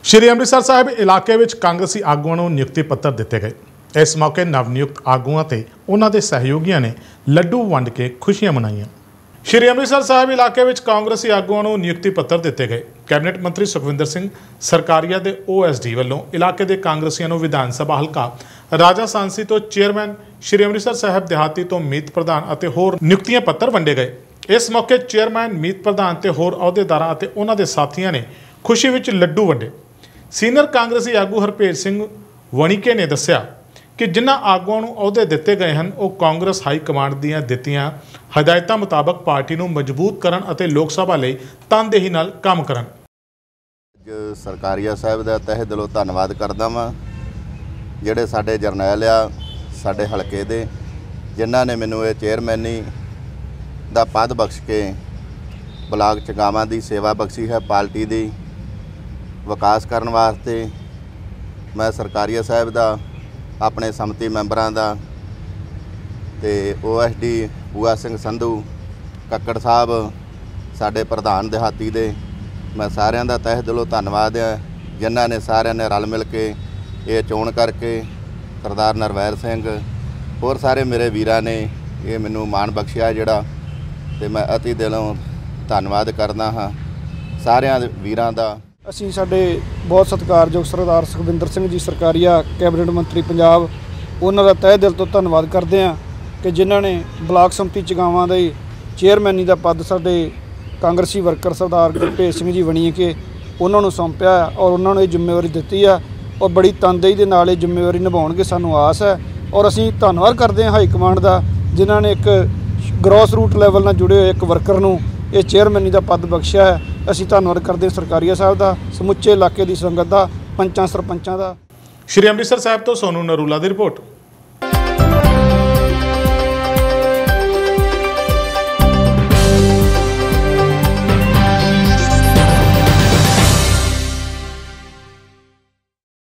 श्री अमृतसर साहिब इलाके विच कांग्रेसी आगुआं नूं नियुक्ति पत्र दिते गए। इस मौके नवनियुक्त आगुआं ते उन्हां दे सहयोगियों ने लड्डू वंड के खुशियां मनाईआं। श्री अमृतसर साहिब इलाके विच कांग्रेसी आगुआं नूं नियुक्ति पत्र दिते गए। कैबिनेट मंत्री सुखविंदर सिंह सरकारिया दे OSD वल्लों इलाके दे कांग्रेसियों नूं विधान सभा हलका राजा सांसी तो चेयरमैन श्री अमृतसर साहिब देहाती तो मीत प्रधान अते होर नियुक्तियां पत्र वंडे गए। इस मौके चेयरमैन मीत प्रधान ते होर अहुदेदारां अते उन्हां दे साथियां ने खुशी विच लड्डू वंडे। सीनियर कांग्रेसी आगू हरभेज सिंह वणीके ने दस्सिया कि जिन्हां आगुआं नूं अहुदे दिते गए हैं वो कांग्रेस हाई कमांड दीआं दित्तियां हदायतां मुताबक पार्टी नूं मजबूत करन अते लोक सभा लई तनदेही नाल काम करन। सरकारिया साहिब दा तहे दिलों धन्नवाद करदा वां जिहड़े साडे जरनैल आ साडे हलके दे जिन्हां ने मैनूं ये चेयरमैनी दा पद बख्श के ब्लाक चगावां दी सेवा बख्शी है। पार्टी दी विकास करने वास्ते मैं सरकारिया साहिब दा अपने समति मैंबरां दा ते OSD बूआ सिंह संधू कक्कड़ साहब साडे प्रधान देहाती दे मैं सारिਆਂ ਦਾ तहे दिलों धन्नवाद है जिन्हां ने सारिਆਂ ने रल मिल के ये चोण करके सरदार नरवैर सिंह होर सारे मेरे वीरां ने ये मैनूं माण बख्शिया जिहड़ा ते मैं अति दिलों धन्नवाद करदा हाँ सारिਆਂ वीरां दा। ਅਸੀਂ ਸਾਡੇ बहुत सत्कारयोग सरदार सुखविंदर सिंह जी सरकारिया कैबिनेट मंत्री पंजाब उन्हां दा तहे दिल तो धन्नवाद करते हैं कि जिन्हां ने ब्लाक समति चगावां दे चेयरमैनी का पद साडे कांग्रेसी वर्कर सरदार हरभेज सिंह जी वणीके उन्हां नूं सौंपिया और उन्हां नूं जिम्मेवारी दित्ती है और बड़ी तनदेही दे नाल ये जिम्मेवारी निभाउणगे सानूं आस है। और असीं धन्नवाद करते हैं हाई कमांड का जिन्हां ने एक ग्रॉस रूट लैवल नाल जुड़े होए एक वर्कर नूं ये चेयरमैनी का पद बख्शिया है। असीं धन्नवाद करते हैं सरकारिया साहब का समुचे इलाके की संगत का पंचां सरपंचां का। श्री अमृतसर साहिब तो सोनू नरूला की रिपोर्ट।